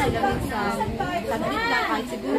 lang sa saglit lang kahit siguro.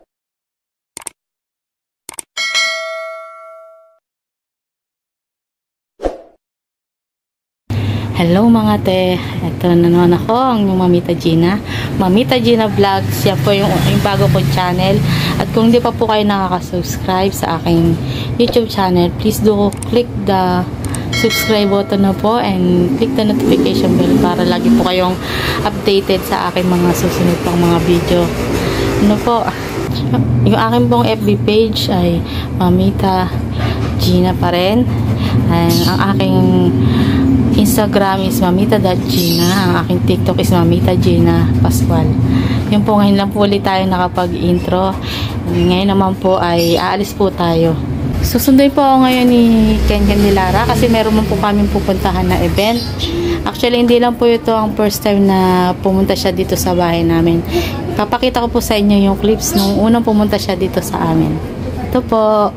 Hello mga te, ito na naman ako, ang yung Mamita Gina. Mamita Gina Vlogs, yan po yung bago kong channel. At kung di pa po kayo nakaka-subscribe sa aking YouTube channel, please do click the subscribe button na po and click the notification bell para lagi po kayong updated sa aking mga susunod pang mga video. Ano po, yung aking pong FB page ay Mamita Gina pa rin. And ang aking Instagram is mamita.gina. Ang aking TikTok is Mamita Gina Pascual. Yun po, ngayon lang po ulit tayo nakapag-intro. Ngayon naman po ay aalis po tayo. Susunduin po ako ngayon ni Ken Candelara kasi meron man po kami pupuntahan na event. Actually, hindi lang po ito ang first time na pumunta siya dito sa bahay namin. Papakita ko po sa inyo yung clips nung unang pumunta siya dito sa amin. Ito po.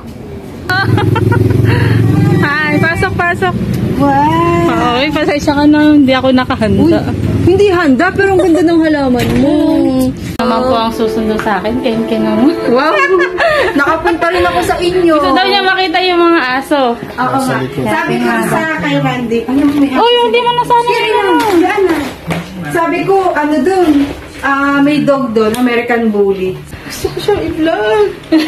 Hi, pasok. Wow! Okay, pasensya ka na. Hindi ako nakahanda. Uy, hindi handa, pero ang ganda ng halaman mo. Naman po ang susundo sa akin. Ken naman. Wow! Nakapunta rin ako sa inyo. Gusto daw niya makita yung mga aso. Oo nga. Sabi ko sa kay Randy. Uy, hindi mo nasana yun. Sabi ko, ano dun? May dog dun, American Bully. Gusto ko siyang i-vlog.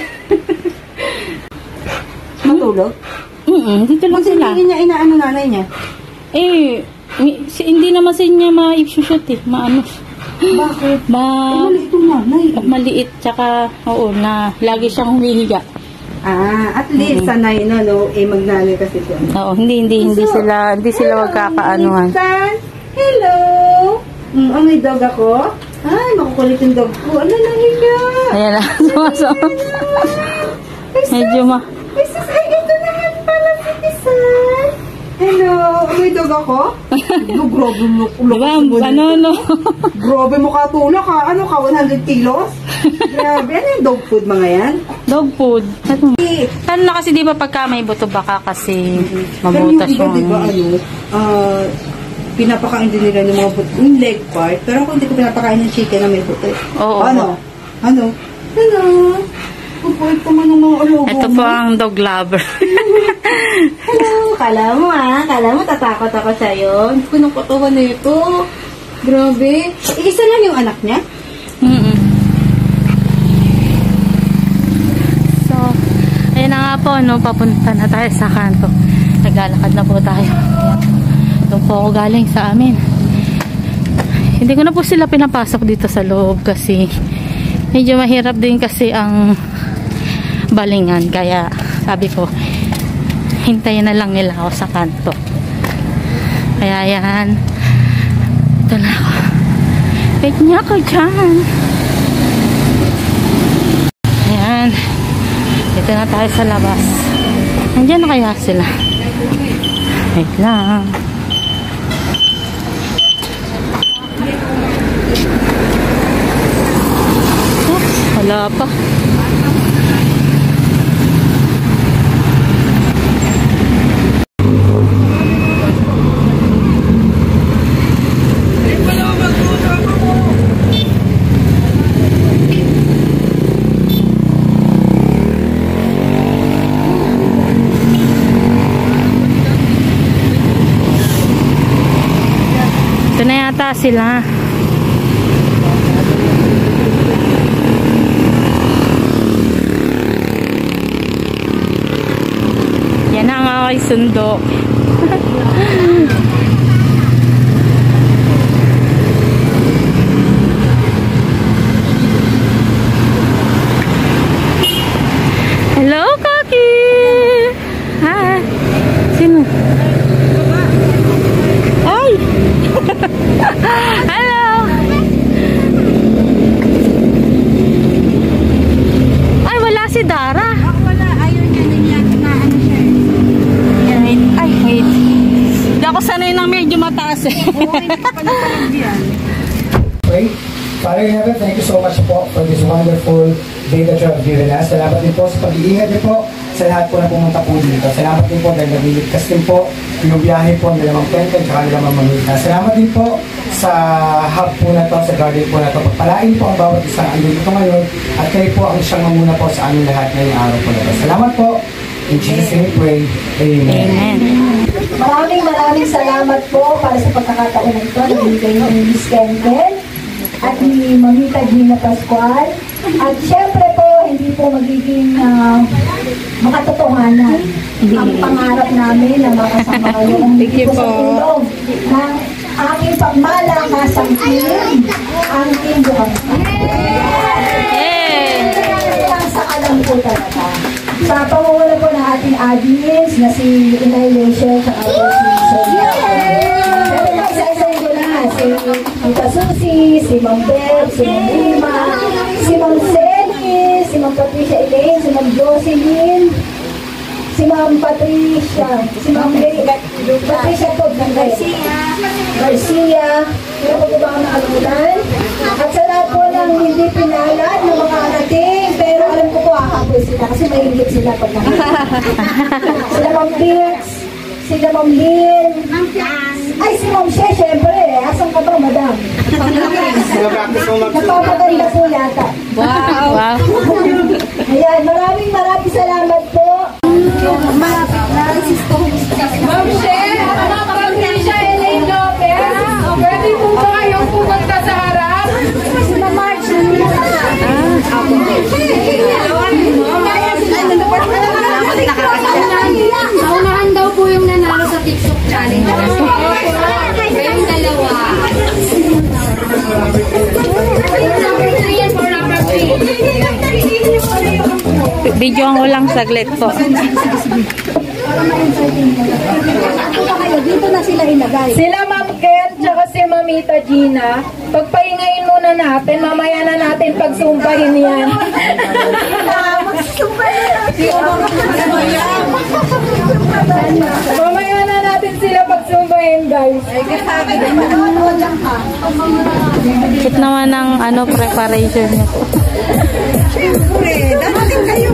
Matulog? Dito lang sila. Hindi niya inaano nanay niya? Hindi naman sa niya ma-shoot maano. Bakit? Maliit yung nanay. Maliit, tsaka, oo, na lagi siyang humihiga. At least, sanay na, no? Magnanay kasi siya. Oo, hindi sila magkakaanuhan. Hello! May dog ako? Ay, makukulit yung dog ko. Ano lang higa? Ayan na, sumasama. Medyo Ay, ito naman pala si Tisan. Hello, may dog ako? Grabe mo. Grabe mo katulak ha. Ano ka, 100 kilos? Grabe, ano yung dog food mga yan? Dog food. Ano na kasi di ba pagka may buto baka kasi mabutas yung diba, pinapakain din nila ng mga buto, yung leg part. Pero kung hindi ko pinapakain ng chicken na may buto. Oo. Ano? Pupulit naman ng mga alobo mo. Ito po ang dog lover. Hello. Kala mo tatakot ako sa'yo. Hindi ko nang katawan na ito. Grabe. Isa lang yung anak niya? So, ayun na nga po, papunta na tayo sa kanto. Naglalakad na po tayo. Doon po ako galing sa amin. Hindi ko na po sila pinapasok dito sa loob kasi medyo mahirap din kasi ang balingan, kaya sabi ko hintayin na lang nila ako sa kanto. Kaya yan, ito na ako, wait niya ako dyan. Ayan, dito na tayo sa labas. Nandiyan na kaya sila? Wait lang. Wala pa. Ito na yata sila. Yan ang aking sundo. Hello, Kaki! Hi! Sino? Ay! Hello! Ay, wala si Dara. Wala. Ayaw niya na ano siya. Wait. Hindi ako sanay ng medyo mataas eh. Oo, hindi ka pala yan. Okay. Father in heaven, thank you so much po for this wonderful day that you have given us. Salamat din po sa pag-iingat niyo po sa lahat po na pumunta po dito. Salamat din po dahil nagliligtas din po yung biyahe po ng dalawang Ken at saka dalawang Mamita. Salamat din po sa hub po na to, sa garden po na to. Pagpalain po ang bawat isang andito ngayon at kayo po ang siyang mamuna po sa aming lahat ngayong araw po na to. Salamat po. In Jesus' name we pray. Amen. Maraming salamat po para sa pagkakataon na ito na binigay ni Miss Kendall at ni Mamita Gina Pascual. At syempre po, hindi po magiging makatotohanan ang pangarap namin na makasama kayo dito sa tulong ng aming pagmalakasang team, ang Team Buhangka. Sa alam po talaga. Sa pamumulan po ng ating audience na si Inay Rachel at si Sonia. Isa-isayin ko na si Tita Susie, si Ma'am Beb, si Ma'am Lima, si Ma'am Sally, si Ma'am Patricia Elaine, si Ma'am Jocelyn, si Ma'am Patricia, si Ma'am Patricia po, Garcia, pero po ba ang nakalimutan? At sa lahat po ng hindi pinalad ng mga ating, pero alam ko po akapoy sila kasi mahingit sila pag nakita. Sila Ma'am Bix, sila Ma'am Lynn, ay si Ma'am Shea, syempre, asan ka ba, madam? Napapaganda po yata. Wow! Ayan, maraming salamat po. Ma'am Shea, Ma'am Patricia Elaine Lopez, pwede po ba kayong pumunta sa harap? Naunahan daw po yung nanalo sa TikTok challenge. Kayong dalawa. Number 3 and for number 3. Video ko lang saglit po. Dito na sila ilagay. Sila Ma'am Ken, tsaka si Mamita Gina. Pagpahingayin muna natin, mamaya na natin pagsumbahin yan. Mamaya na natin sila pagsumbahin, guys. Cute naman ang preparation niyo po. Siyempre, dadating kayo.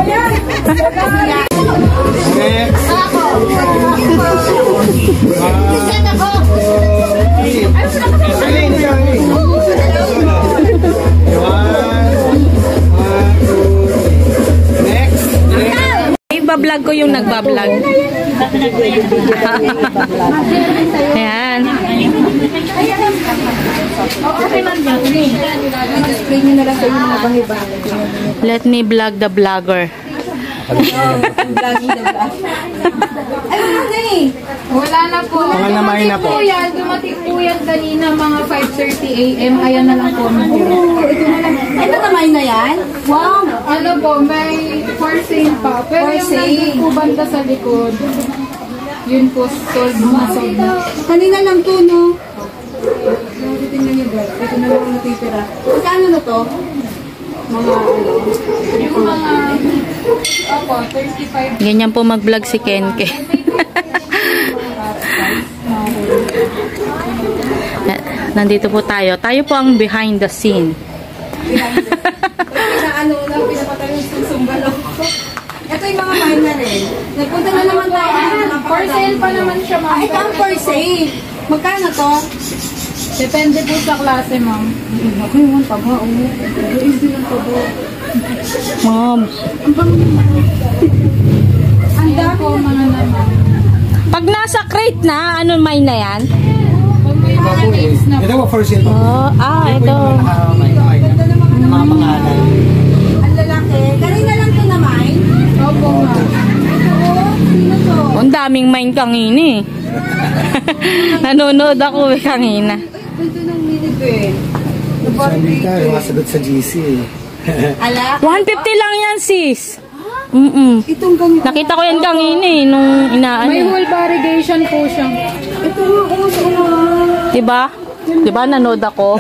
Iba-vlog ko yung nagba-vlog. Ayan. Let me vlog the vlogger. Wala na po. Dumating po yan. Dumating po yan kanina mga 5:30 AM. Ayan na lang po. Ito naman na yan? Wow! Ano po, may for sale pa. Pero yung nandun po banda sa likod, yun po, sold na. Kanina lang to, no? Tingnan niyo ba? Ito na lang natitira. Magkano na to? Mga ano? Yung mga, opo, 35. Ganyan po mag-vlog si Kenke. Nandito po tayo. Tayo po ang behind the scene. Pinapatay yung susumbalo. Ito yung mga minor eh. Nagpunta na naman tayo. For sale pa naman siya, ma'am. Ito ang for sale. Magkano to? Depende po sa klase, ma'am. Ako yung taba. Is din ang taba. Mom. Ang dako, mga naman. Pag nasa crate na, ano may na yan? Pag may mga names na Ito po for sale po. Ito. Mga pangalan. Ang lalaki. Kanina lang to naman. opo, ma'am. Sino to? Ang daming mine kangini. Nanonood ako kangina. Ito ng minibed. Sabi ka, masagot sa GC. Ala? 150 lang yan, sis. Itong ganito. Nakita ko yan kangini nung inaano. May whole variegation po siya. Ito nga uso na. Diba? Diba nanood ako?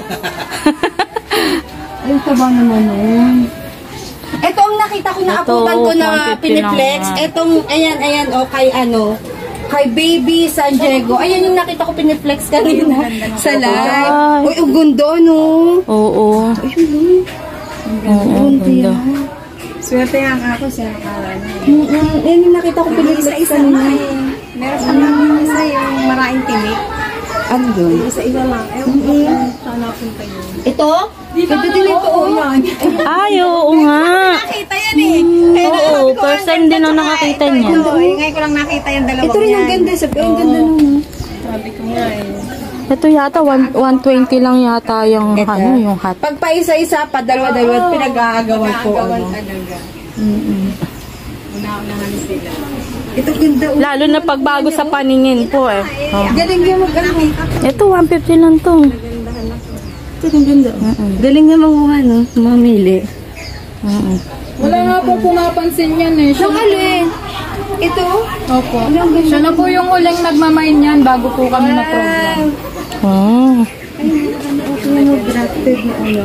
Ay, taba naman nun. Ito ang nakita ko na Ito, akutan ko na 150 piniflex. lang, Itong, ayan, kay kay Baby San Diego. Ayan yung nakita ko piniflex kanina sa live. Ay. Uy, ang gundo, no? Oo. Ayun, Oo, ganda. Swerte ang ako sa nakalan. Yan yung nakita ko piniflex kanina. Meron pa lang isa yung maraming tinik. Ano doon? Isa-isa lang. Hanapin kayo. Ito? Ito din ito. Ay, oo nga. Nakita yan eh. Oo, first time din ako nakakita niya. Ngayon ko lang nakita yung dalawang Ito rin ang ganda. Sabi ang ganda nun. Sabi ko nga eh. Ito yata, 120 lang yata yung, yung hat. Pag pa isa-isa pa, dalawa-dalawa, pinag-aagawan ko. Talaga. Una-unahan sila. Ito ganda. Lalo na pagbago sa paningin po eh. Oh. Galing niya mag-ano. Ito, 150 lang to. Ito ang ganda. Galing niya makuha, no? Mamili. Wala nga po pumapansin yan eh. Siya, Ito? opo. Siya na po yung huling nagmamain yan bago po kami na program. Oh. Grafted na ano.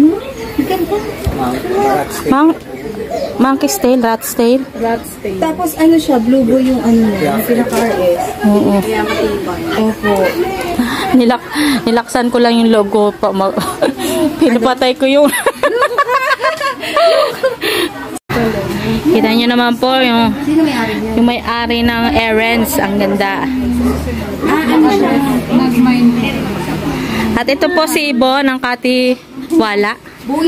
Monkey's tail, rat's tail. Rat's tail. Tapos ano siya, blue boy yung ano niya, yung pinaka-RS. Oo. Kaya matibay. Opo. Nilaksan ko lang yung logo pa. Pinapatay ko yung kita nyo naman po yung may-ari ng errands. Ang ganda. Nagmain. At ito po si Ibo ng Katiwala.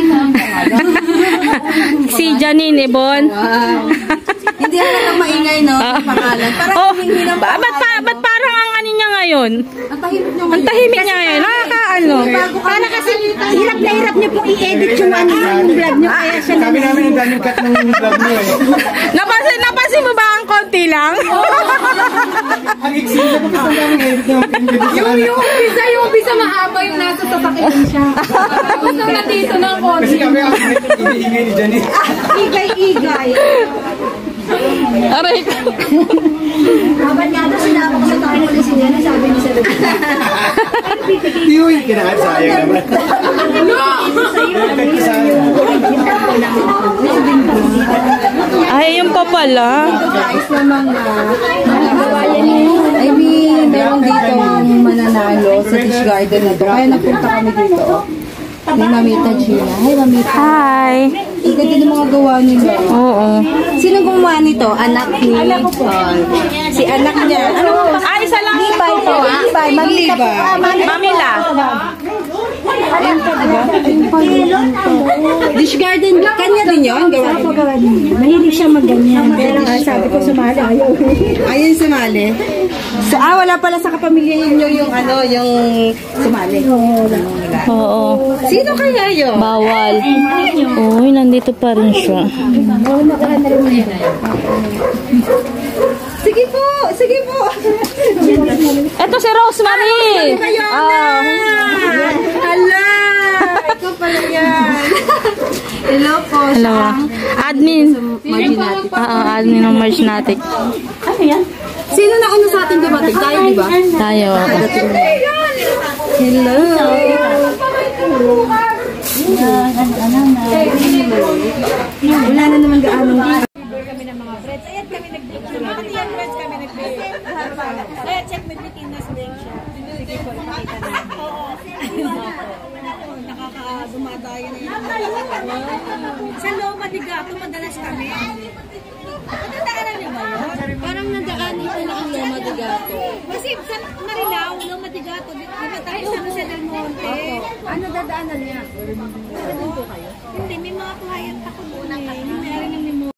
Si Janine Ibon. Hindi na lang maingay, no? Ang pangalan. Parang hindi ng ba't parang ang ano niya ngayon? Ang tahimik niya Ang tahimik niya ngayon. Nakakaano. Para kasi hirap na hirap niya pong i-edit yung ano yung vlog niyo. Kaya siya Sabi namin ang daming cut ng vlog mo eh. Napansin mo ba ang konti lang? Ang eksena ko kasi ang daming edit ng Yung umpisa mahaba yung nasa sasakyan siya. Tapos nang natito ng Kasi konti. kami ang ingay ni Janine. igay-igay. Aray ko. Habang nga daw sinama ko sa tayo ulit siya, sabi niya sa loob. Uy, kinahan sayang naman. Ay, yung pa pala. Guys naman I mean, meron dito mananalo sa Dish Garden na to. Kaya napunta kami dito. Ni Mamita Gina. Hi, Mamita. Hi. Ang ganda ng mga gawa nila. Oo. Sino gumawa nito? Anak ni... Si anak niya. Ano po? Ay, isa lang. Libay po. Libay. Mamita po. Mamila. Dish Garden. Kanya din yun? Gawa po. Mahilig siya mag-ganyan. Pero sabi ko sumali. Ayaw sumali. So, wala pala sa kapamilya niyo yung ano, yung sumali. Oo. Sino kaya yun? Bawal. Uy, nandito pa rin siya. Sige po! Sige po! Ito si Rosemary. Oh. Hala! Ikaw pala yan! Hello po! Hello. Admin. Marginatic. Admin ng Marginatic. Sino na una sa atin dumating? Tayo, di ba? Tayo. Hello! Wala na naman gaano. Kami ng mga breads. Ayan kami nag-picture. Bakit yan breads kami nag-picture? Kaya check with Tinas link siya. Sige po, ipakita namin. Nakakadumadayo na yun. Sa Loma de Gato, madalas kami. Natandaanan niyo ba yun? Parang nadaan dito na ang Loma de Gato. Kasi sa Marilao, Loma de Gato, di ba tayo sa Jose del Monte? Ano dadaanan niya? Hindi, may mga client ako doon. May meron ng